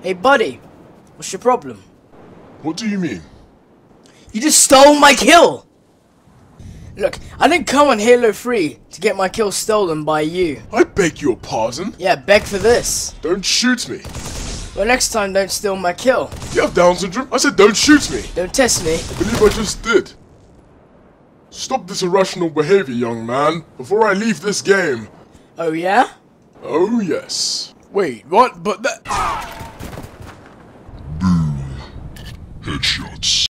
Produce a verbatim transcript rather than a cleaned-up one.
Hey buddy, what's your problem? What do you mean? You just stole my kill! Look, I didn't come on Halo three to get my kill stolen by you. I beg your pardon? Yeah, beg for this. Don't shoot me. Well, next time don't steal my kill. You have Down syndrome? I said don't shoot me. Don't test me. I believe I just did. Stop this irrational behavior, young man, before I leave this game. Oh yeah? Oh yes. Wait, what? But that... Boom. Headshots.